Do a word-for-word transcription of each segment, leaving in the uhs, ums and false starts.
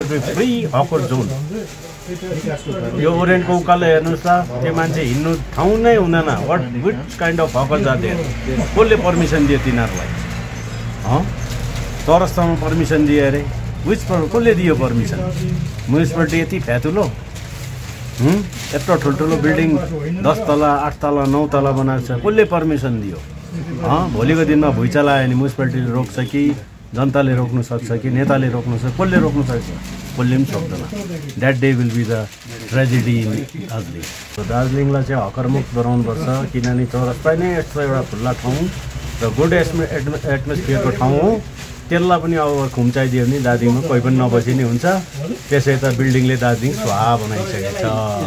Free हकर John यो ओरेन्टको उकालो हेर्नुहोस् त त्यो मान्छे हिँड्नु ठाउँ नै हुँदैन what which kind of hawker जाँदै कसले पर्मिसन दियो तिनीहरूलाई अँ चौरस्तामा पर्मिसन दियो अरे विच कसले दियो पर्मिसन म्युनिसिपालिटी यति फ्यातुलो यत्रो ठुल्ठुलो बिल्डिङ दस तला आठ तला नौ तला बनाएको छ कसले पर्मिसन दियो अँ भोलिको दिनमा भुइँचालो आयो भने म्युनिसिपालिटीले रोक्छ कि जनताले रोक्नु सक्छ कि नेताले रोक्नु सक्छ कसले रोक्नु सक्छ कसले पनि सक्दैन that day will be the tragedy in Darjeeling दार्जिलिङलाई चाहिँ हकरमुक्त बनाउनुपर्छ किनभने चौरस्ता नै यस्तो एउटा खुल्ला ठाउँ र गुड एस्मे एटमोस्फियरको ठाउँ हो त्यसलाई पनि अब खुम्चाइदियो भने दार्जिलिङमा कोही पनि नबसी नै हुन्छ त्यसै त बिल्डिङले दार्जिलिङ स्वाहा बनाइसकेको छ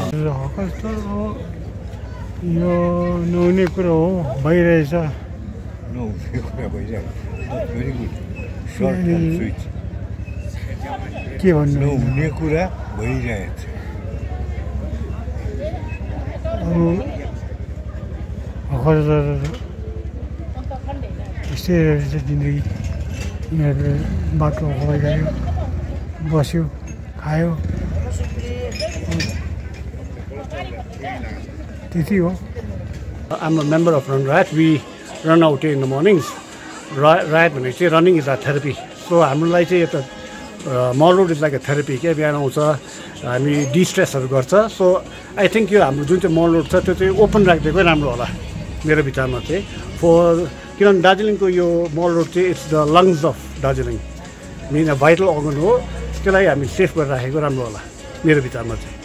यो नहुने कुरो हो भइरहेछ नहुने कुरा भइरहेछ very good short and sweet के भन्नु नहुने कुरा भइरहेछ अरू हकर यस्तै रहेछ जिन्दगी यिनीहरूले बाटो गयो बस्यो खायो त्यति हो I'm a member of Run Riot. We run out in the mornings. Riot भनेको चाहिँ running is a therapy so हामीलाई चाहिँ यता Mall Road is like a therapy क्या बिहान आउँछ हामी डिस्ट्रेसहरू गर्छ सो आई थिङ्क यो हाम्रो जुन चाहिँ मल रोड छ त्यो चाहिँ ओपन राखिदिएकै राम्रो होला मेरो विचारमा चाहिँ फर किनभने दार्जिलिङको यो मल रोड चाहिँ it's the lungs of Darjeeling main vital organ हो त्यसलाई हामी सेफ गरेर राखेको राम्रो होला मेरो विचारमा चाहिँ